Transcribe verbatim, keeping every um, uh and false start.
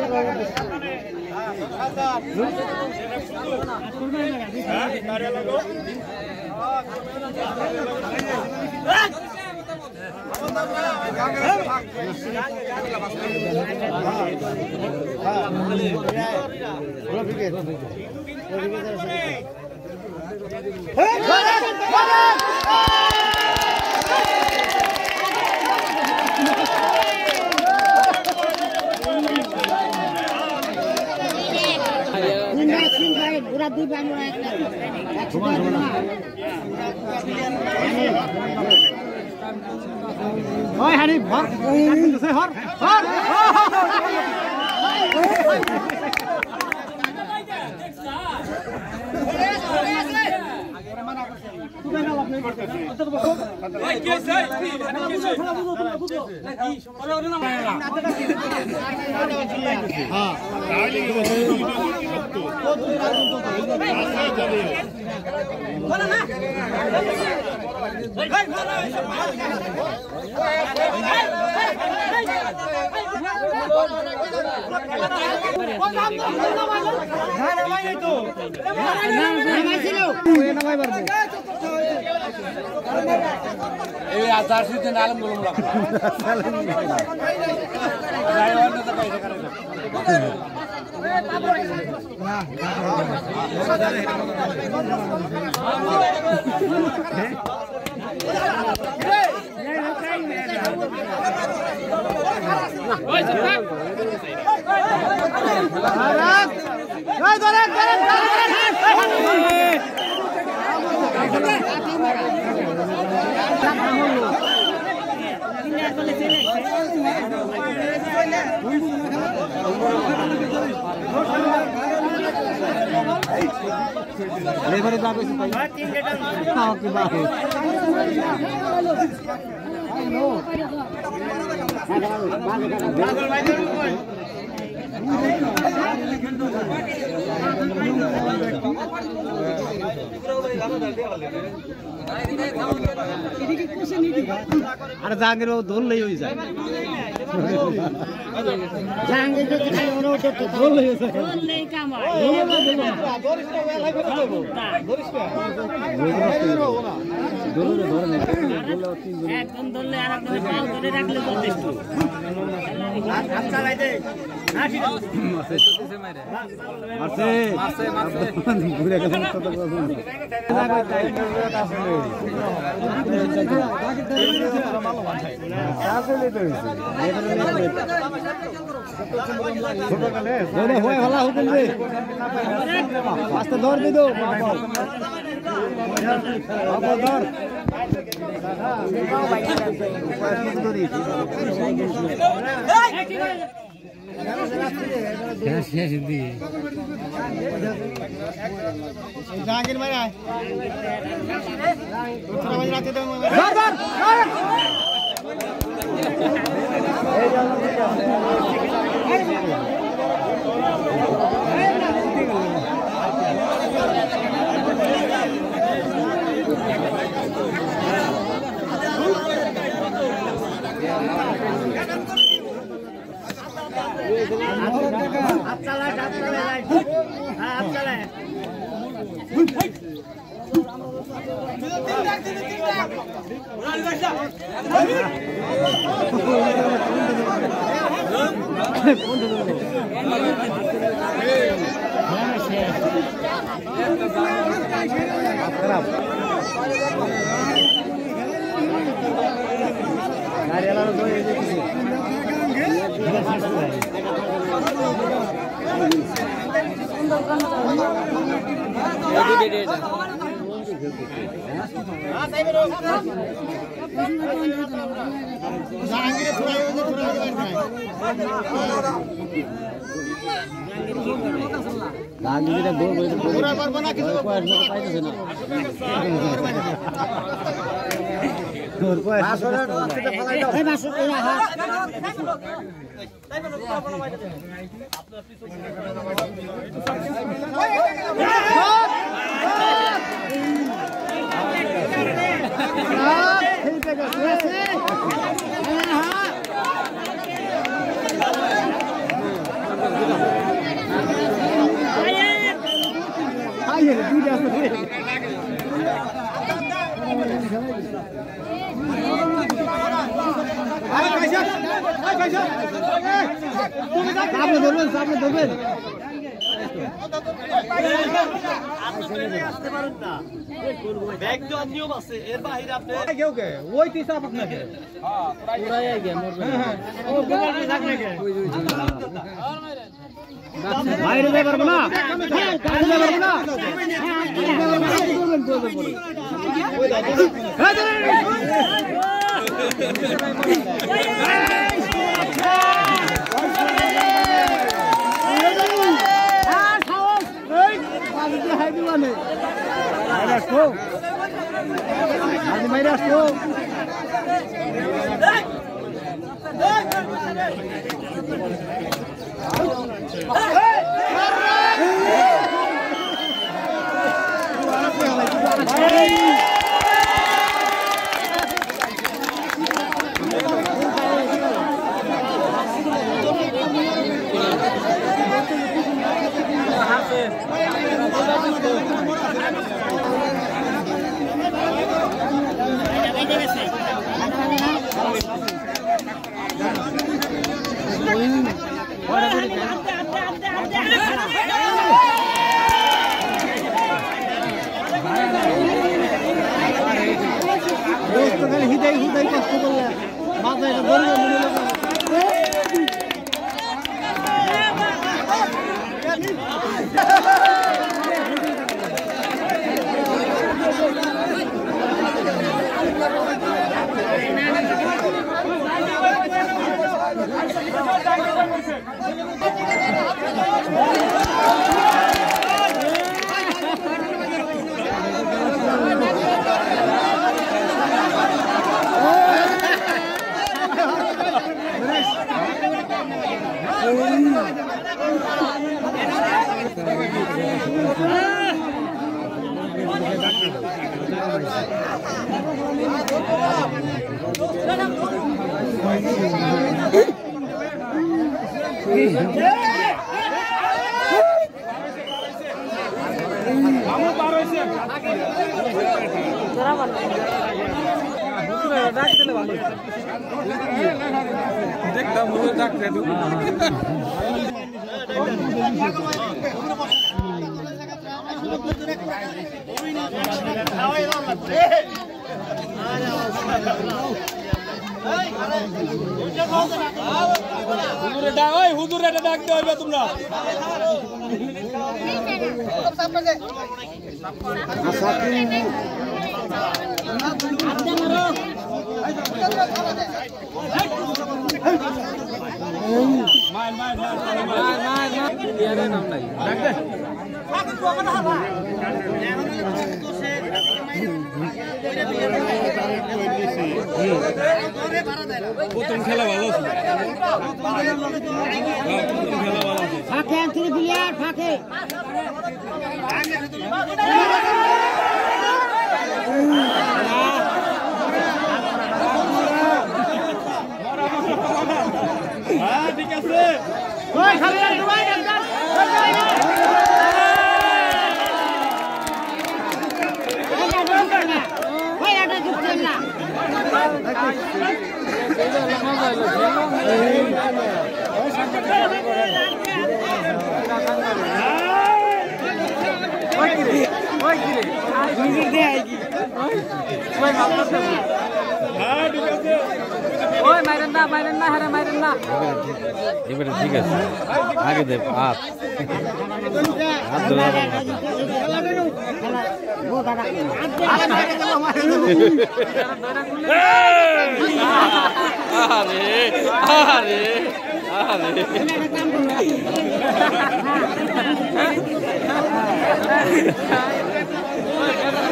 Ôi hai đi hot, xe hot, hot. এই আচার season Alam বলুন লাগবে ড্রাইভার না তো পয়সা করে না ওই সাহেব ভারত ওই ধরে ধরে लेबर जाबे से भाई हां की बात है नो पागल भाई अरे जांगे रो धोल ले होई जाए जांगे तो रो तो धोल ले जाए धोल ले काम है दोरिस्टा वेला को दोरिस्टा दोलो रे धोर नहीं दोलो तीन एकदम धोल ले আর একদম পাও ধরে রাখলে যথেষ্ট हाथ चलाई दे ना ठीक मारसे मारसे मारसे मारसे घुरे के तो तो আসলে তো ছোট কালে ধরে হয় ভালো হুকুম দে আস্তে ধর দি দাও বাবা ধর জাহাঙ্গীর ভাই আয় রাতে তো ধর ধর आप चला आप चला हां आप चला জাহাঙ্গীরটা গোল করে পুরো করব না কিছু পাইতেছে না গোল কয় আসলে থেকে ফলাই দাও এই মাসুদ এই হ্যাঁ তাই বলো পুরো মাইটা আপনার পিছনে ঠিক আছে হ্যাঁ দুইটা আছে আপনি ধরবেন আপনি ধরবেন বাইরে যাই পারবো না বাইরে যাই পারবো না বাইরে আসো হিদাই হিদাই কষ্ট করলে মাথায় দেখতাম ডাক্তার হুজুর এটা ডাকতে হবে তোমরা মাইল মাইল মাইল নাম নাই ডাকতে প্রথম খেলা ভালো ছিল ফাঁকে আনছিল প্লেয়ার ফাঁকে হ্যাঁ ঠিক আছে ওই খালি ডুবাই ডাক্তার ওই এটা যুক্ত না ওই কি রে ওই কি রে নিজে দে আইকি ওই মামলা হ্যাঁ ঠিক আছে ওই মাইরেন না মাইরেন না হারে মাইরেন না এবারে ঠিক আছে আগে দে হাত হাত ধরে আরে আরে আরে